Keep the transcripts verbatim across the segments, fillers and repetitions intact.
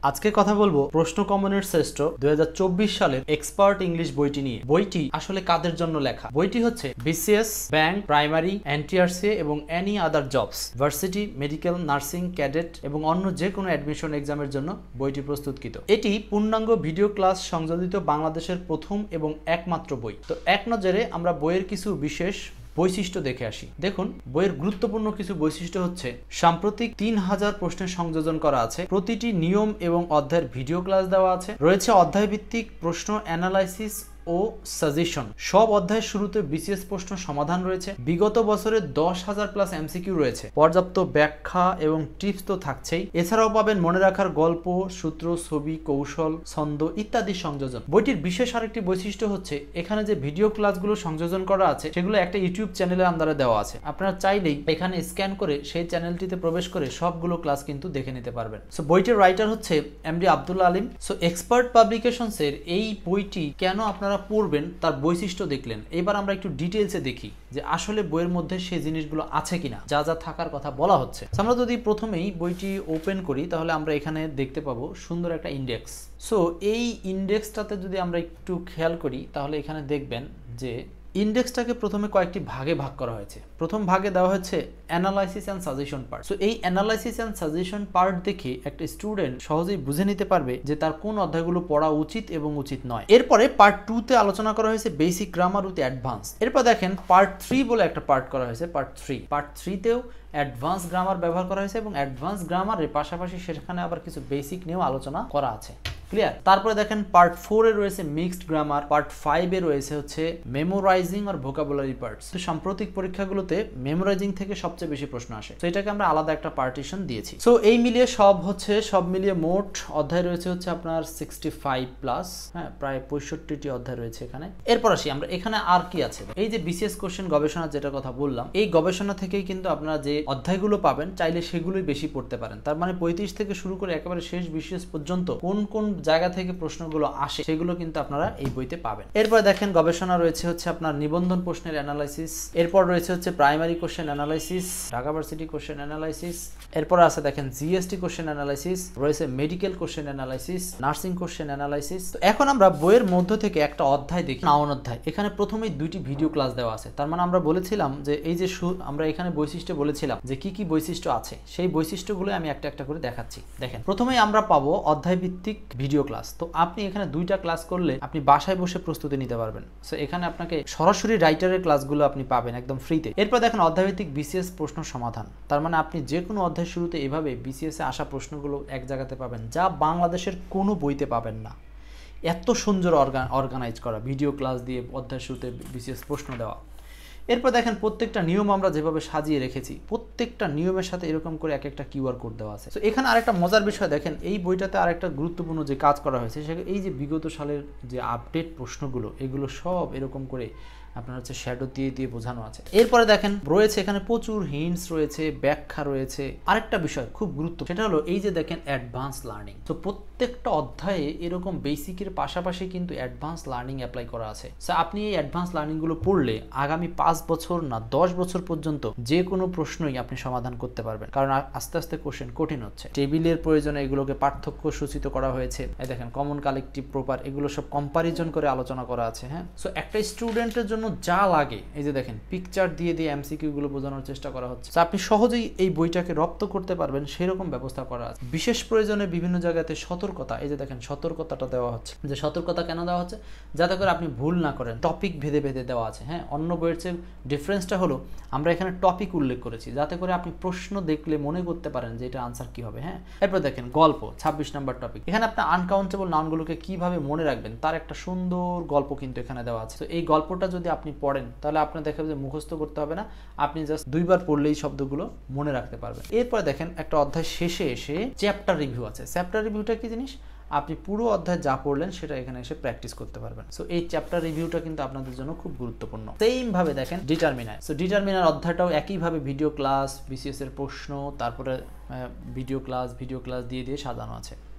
আজকে কথা বলবো প্রশ্ন কমনের শ্রেষ্ঠ দুই হাজার চব্বিশ সালের এক্সপার্ট ইংলিশ বইটি নিয়ে। বইটি আসলে কাদের জন্য লেখা? বইটি হচ্ছে বিসিএস, ব্যাংক, প্রাইমারি, এনটিআরসি এবং any other jobs, varsity, medical, nursing, cadet এবং অন্য যে কোনো অ্যাডমিশন এক্সামের জন্য বইটি প্রস্তুতকৃত। এটি পূর্ণাঙ্গ ভিডিও ক্লাস সংযোজিত বাংলাদেশের প্রথম এবং একমাত্র বই। তো এক নজরে আমরা বইয়ের কিছু বিশেষ বৈশিষ্ট্য দেখে আসি। দেখুন, বইয়ের গুরুত্বপূর্ণ কিছু বৈশিষ্ট্য হচ্ছে সাম্প্রতিক তিন হাজার প্রশ্নের সংযোজন করা আছে, প্রতিটি নিয়ম এবং অধ্যায়ের ভিডিও ক্লাস দেওয়া আছে, রয়েছে অধ্যায় ভিত্তিক প্রশ্ন অ্যানালাইসিস ও সাজেশন, সব অধ্যায়ের শুরুতে বিসিএস প্রশ্ন সমাধান রয়েছে, বিগত বছরে দশ হাজার প্লাস এমসিকিউ রয়েছে, পর্যাপ্ত ব্যাখ্যা এবং টিপস তো থাকছেই। এছাড়াও পাবেন মনে রাখার গল্প, সূত্র, ছবি, কৌশল, ছন্দ ইত্যাদি সংযোজন। বইটির বিশেষ আরেকটি বৈশিষ্ট্য হচ্ছে এখানে যে ভিডিও ক্লাসগুলো সংযোজন করা আছে সেগুলো একটা ইউটিউব চ্যানেলের আন্ডারে দেওয়া আছে। আপনারা চাইলেই এখানে স্ক্যান করে সেই চ্যানেলটিতে প্রবেশ করে সবগুলো ক্লাস কিন্তু দেখে নিতে পারবেন। সো বইটির রাইটার হচ্ছে MD Abdullah Alim. So expert publications এর এই বইটি কেন আপনারা পড়বেন তার বৈশিষ্ট্য দেখলেন। এবার আমরা একটু ডিটেইলসে দেখি যে আসলে বইয়ের মধ্যে সেই জিনিসগুলো আছে কিনা, যা যা থাকার কথা বলা হচ্ছে। আমরা যদি প্রথমেই বইটি ওপেন করি তাহলে আমরা এখানে দেখতে পাবো সুন্দর একটা ইন্ডেক্স। সো এই ইন্ডেক্সটাতে যদি আমরা একটু খেয়াল করি তাহলে এখানে দেখবেন যে ইন্ডেক্সটাকে প্রথমে কয়েকটি ভাগে ভাগ করা হয়েছে। প্রথম ভাগে দেওয়া হচ্ছে analysis and suggestion part. So এই অ্যানালাইসিস অ্যান্ড সাজেশন পার্ট দেখে একটা স্টুডেন্ট সহজেই বুঝে নিতে পারবে যে তার কোন অধ্যায়গুলো পড়া উচিত এবং উচিত নয়। এরপরে পার্ট টু তে আলোচনা করা হয়েছে বেসিক গ্রামার উইথ অ্যাডভান্স। এরপর দেখেন পার্ট থ্রি বলে একটা পার্ট করা হয়েছে। পার্ট থ্রি পার্ট থ্রিতেও অ্যাডভান্স গ্রামার ব্যবহার করা হয়েছে এবং অ্যাডভান্স গ্রামারের পাশাপাশি সেখানে আবার কিছু বেসিক নিয়েও আলোচনা করা আছে। ক্লিয়ার? তারপরে দেখেন পার্ট ফোর এ রয়েছে মিক্সড গ্রামার, পার্ট ফাইভ এ রয়েছে হচ্ছে মেমোরাইজিং আর ভোকাবুলারি পার্টস। তো সাম্প্রতিক পরীক্ষাগুলোতে মেমোরাইজিং থেকে সবচেয়ে বেশি প্রশ্ন আসে, তো এটাকে আমরা আলাদা একটা পার্টিশন দিয়েছি। সো এই মিলিয়ে সব হচ্ছে সব মিলিয়ে মোট অধ্যায় রয়েছে হচ্ছে আপনার সিক্সটি ফাইভ প্লাস, হ্যাঁ প্রায় পঁয়ষট্টিটি অধ্যায় রয়েছে এখানে। এরপর আসি আমরা এখানে আর কি আছে। এই যে বিসিএস কোশ্চেন গবেষণা যেটা কথা বললাম, এই গবেষণা থেকেই কিন্তু আপনারা যে অধ্যায়গুলো পাবেন চাইলে সেগুলোই বেশি পড়তে পারেন। তার মানে পঁয়ত্রিশ থেকে শুরু করে একেবারে শেষ বিসিএস পর্যন্ত কোন কোন জায়গা থেকে প্রশ্নগুলো আসে সেগুলো কিন্তু আপনারা এই বইতে পাবেন। এরপর দেখেন গবেষণা রয়েছে হচ্ছে আপনার নিবন্ধন প্রশ্নের অ্যানালাইসিস, এরপর রয়েছে হচ্ছে primary question analysis, Dhaka varsity question analysis, এরপর আছে দেখেন জিএসটি কোশ্চেন অ্যানালাইসিস, রয়েছে medical question analysis, nursing question analysis. তো এখন আমরা বইয়ের মধ্য থেকে একটা অধ্যায় দেখি, নাউন অধ্যায়। এখানে প্রথমেই দুইটি ভিডিও ক্লাস দেওয়া আছে। তার মানে আমরা বলেছিলাম যে এই যে আমরা এখানে বৈশিষ্ট্য বলেছিলাম যে কি কি বৈশিষ্ট্য আছে, সেই বৈশিষ্ট্যগুলো আমি একটা একটা করে দেখাচ্ছি। দেখেন প্রথমেই আমরা পাবো অধ্যায় ভিত্তিক ভিডিও ক্লাস। তো আপনি এখানে দুইটা ক্লাস করলে আপনি বাসায় বসে প্রস্তুতি নিতে পারবেন। সো এখানে আপনাকে সরাসরি রাইটারের ক্লাসগুলো আপনি পাবেন একদম ফ্রিতে। এরপর দেখেন অধ্যায়ভিত্তিক বিসিএস প্রশ্ন সমাধান। তার মানে আপনি যে কোনো অধ্যায় শুরুতে এভাবে বিসিএস এ আসা প্রশ্নগুলো এক জায়গাতে পাবেন, যা বাংলাদেশের কোনো বইতে পাবেন না। এত সুন্দর অর্গানাইজ করা ভিডিও ক্লাস দিয়ে অধ্যায় শুরুতে বিসিএস প্রশ্ন দেওয়া। এরপর দেখেন প্রত্যেকটা নিয়ম আমরা যেভাবে সাজিয়ে রেখেছি, প্রত্যেকটা নিয়মের সাথে এরকম করে এক একটা কিউআর কোড দেওয়া আছে। তো এখানে আরেকটা মজার বিষয় দেখেন, এই বইটাতে আরেকটা গুরুত্বপূর্ণ যে কাজ করা হয়েছে সেটা এই যে বিগত সালের যে আপডেট প্রশ্নগুলো, এগুলো সব এরকম করে আপনার হচ্ছে শ্যাডো দিয়ে দিয়ে বোঝানো আছে। এরপরে দেখেন রয়েছে এখানে প্রচুর হিন্টস রয়েছে, ব্যাখ্যা রয়েছে। আরেকটা বিষয় খুব গুরুত্ব, সেটা হলো এই যে দেখেন অ্যাডভান্স লার্নিং। তো প্রত্যেকটা অধ্যায়ে এরকম বেসিকের পাশাপাশি কিন্তু অ্যাডভান্স লার্নিং অ্যাপ্লাই করা আছে। সো আপনি এই অ্যাডভান্স লার্নিংগুলো পড়লে আগামী পাঁচ বছর না দশ বছর পর্যন্ত যে কোনো প্রশ্নই আপনি সমাধান করতে পারবেন, কারণ আস্তে আস্তে কোশ্চেন কঠিন হচ্ছে। টেবিলের প্রয়োজনে এগুলোকে পার্থক্য সূচিত করা হয়েছে। এই দেখেন কমন, কালেকটিভ, প্রপার, এগুলো সব কম্পারিজন করে আলোচনা করা আছে। হ্যাঁ, সো একটা স্টুডেন্টের জন্য যা লাগে, এই যে দেখেন পিকচার দিয়ে দিয়ে এমসিকিউ গুলো বোঝানোর চেষ্টা করা হচ্ছে। আপনি সহজেই এই বইটাকে রপ্ত করতে পারবেন সেরকম ব্যবস্থা করা আছে। বিশেষ প্রয়োজনে বিভিন্ন জায়গাতে সতর্কতা, এই যে দেখেন সতর্কতাটা দেওয়া হচ্ছে। যে সতর্কতা কেন দেওয়া হচ্ছে? যাতে করে আপনি ভুল না করেন। টপিক ভেদে ভেদে দেওয়া আছে। হ্যাঁ, অন্য বইয়ের চেয়ে ডিফারেন্সটা হলো আমরা এখানে টপিক উল্লেখ করেছি যাতে করে আপনি প্রশ্ন দেখলে মনে করতে পারেন যে এটা আনসার কি হবে। হ্যাঁ, এরপর দেখেন গল্প, ছাব্বিশ নাম্বার টপিক। এখানে আপনি আনকাউন্টেবল নাউনগুলোকে কিভাবে মনে রাখবেন তার একটা সুন্দর গল্প কিন্তু এখানে দেওয়া আছে। তো এই গল্পটা যদি আপনি পড়েন তাহলে আপনার দেখা যাবে যে মুখস্থ করতে হবে না, আপনি জাস্ট দুইবার পড়লেই শব্দগুলো মনে রাখতে পারবেন। এরপরে দেখেন একটা অধ্যায় শেষে এসে চ্যাপ্টার রিভিউ আছে। চ্যাপ্টার রিভিউটা কি জিনিস? আপনি পুরো অধ্যায় যা পড়লেন সেটা এখানে এসে প্র্যাকটিস করতে পারবেন। সো এই চ্যাপ্টার রিভিউটা কিন্তু আপনাদের জন্য খুব গুরুত্বপূর্ণ। সেম ভাবে দেখেন ডিটারমিনার। সো ডিটারমিনার অধ্যায়টাও একইভাবে ভিডিও ক্লাস, বিসিএস এর প্রশ্ন, তারপরে ভিডিও ক্লাস ভিডিও ক্লাস দিয়ে দিয়ে সাজানো আছে।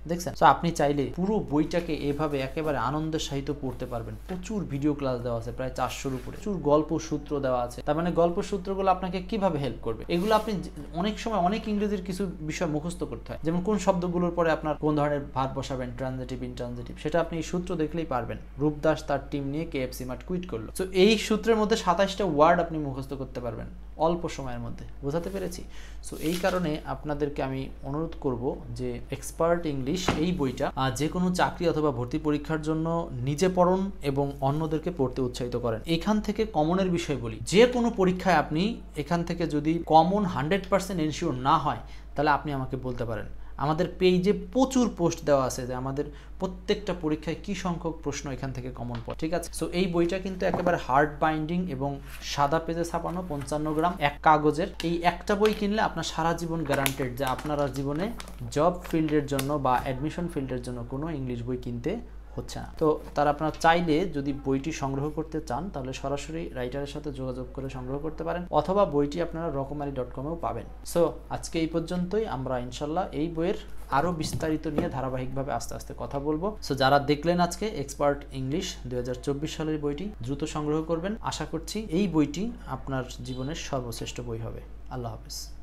দেখছেন? তো আপনি চাইলে পুরো বইটাকে এভাবে একেবারে আনন্দের সহিত পড়তে পারবেন। প্রচুর ভিডিও ক্লাস দেওয়া আছে, প্রায় চারশোর উপরে, প্রচুর গল্প সূত্র দেওয়া আছে। তার মানে গল্প সূত্রগুলো আপনাকে কিভাবে হেল্প করবে, এগুলো আপনি অনেক সময় অনেক ইংরেজির কিছু বিষয় মুখস্থ করতে হয়, যেমন কোন শব্দগুলোর পরে আপনার কোন ধরনের ভার্ব বসাবেন, ট্রানজিটিভ, ইনট্রানজিটিভ, সেটা আপনি এই সূত্র দেখলেই পারবেন। রূপদাস তার টিম নিয়ে কেএফসি মার্ট কুইট করলো। তো এই সূত্রের মধ্যে সাতাশটা ওয়ার্ড আপনি মুখস্থ করতে পারবেন অল্প সময়ের মধ্যে। বোঝাতে পেরেছি? সো এই কারণে আপনাদেরকে আমি অনুরোধ করব যে এক্সপার্ট ইংলিশ এই বইটা যে কোনো চাকরি অথবা ভর্তি পরীক্ষার জন্য নিজে পড়ুন এবং অন্যদেরকে পড়তে উৎসাহিত করেন। এখান থেকে কমনের বিষয় বলি, যে কোনো পরীক্ষায় আপনি এখান থেকে যদি কমন হান্ড্রেড পার্সেন্ট এনশিওর না হয় তাহলে আপনি আমাকে বলতে পারেন। আমাদের পেজে প্রচুর পোস্ট দেওয়া আছে যে আমাদের প্রত্যেকটা পরীক্ষায় কি সংখ্যক প্রশ্ন এখান থেকে কমন পড়ে, ঠিক আছে? সো এই বইটা কিন্তু একেবারে হার্ড বাইন্ডিং এবং সাদা পেজে ছাপানো, পঞ্চান্ন গ্রাম এক কাগজের। এই একটা বই কিনলে আপনার সারা জীবন গ্যারান্টেড যে আপনারা জীবনে জব ফিল্ডের জন্য বা অ্যাডমিশন ফিল্ডের জন্য কোনো ইংলিশ বই কিনতে হচ্ছে না। তো তারা আপনারা চাইলে যদি বইটি সংগ্রহ করতে চান তাহলে সরাসরি রাইটারের সাথে যোগাযোগ করে সংগ্রহ করতে পারেন, অথবা বইটি আপনারা রকমারি ডট কমেও পাবেন। সো আজকে এই পর্যন্তই। আমরা ইনশাল্লাহ এই বইয়ের আরও বিস্তারিত নিয়ে ধারাবাহিকভাবে আস্তে আস্তে কথা বলবো। সো যারা দেখলেন আজকে এক্সপার্ট ইংলিশ দুই হাজার চব্বিশ সালের বইটি, দ্রুত সংগ্রহ করবেন। আশা করছি এই বইটি আপনার জীবনের সর্বশ্রেষ্ঠ বই হবে। আল্লাহ হাফেজ।